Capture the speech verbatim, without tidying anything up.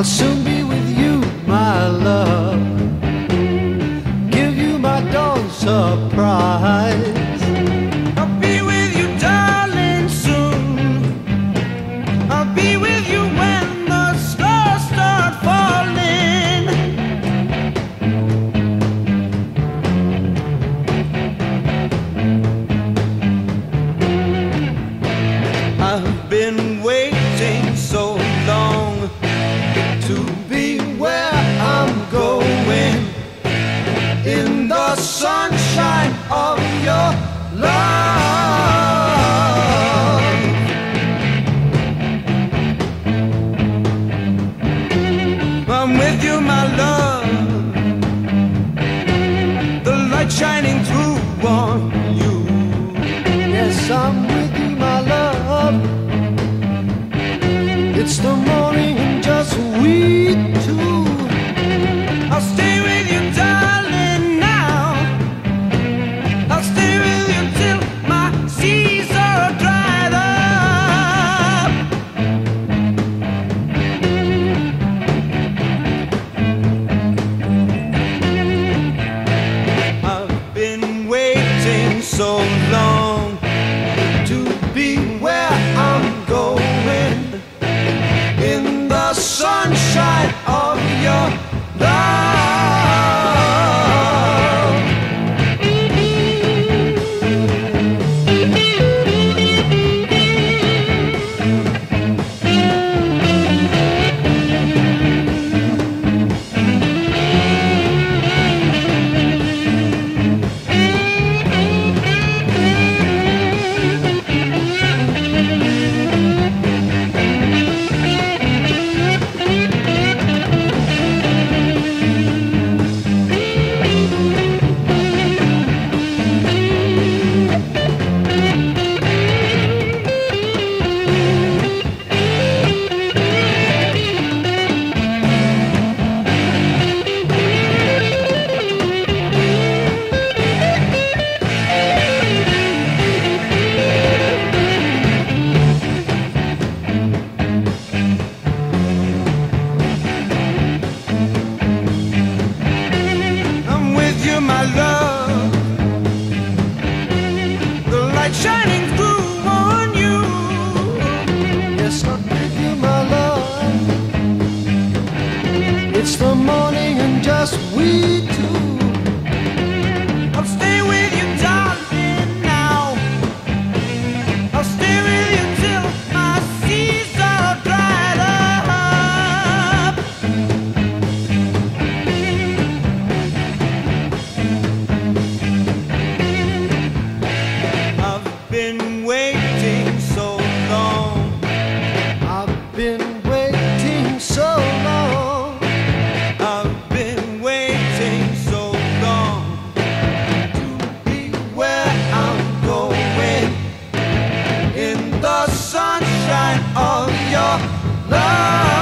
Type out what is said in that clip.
I'll soon be with you, my love. Give you my dawn surprise. I'll be with you, darling, soon. I'll be with you when the stars start falling. I've been waiting so long to be where I'm going, in the sunshine of your love. I'm with you, my love, the light shining through on you. Yes, I'm with you, my love. It's the morning and just we two. I'll stay with you, darling, now. I'll stay with you till my seas are dried up. I've been waiting so long to be where I'm going, in the sunshine of your love. My love, the light shining through on you. Yes, I'm with you, my love. It's the morning and just we two. I'll stay with you, darling, now. I'll stay with you till my seas are dried up. Been waiting so long. I've been waiting so long. I've been waiting so long to be where I'm going, in the sunshine of your love.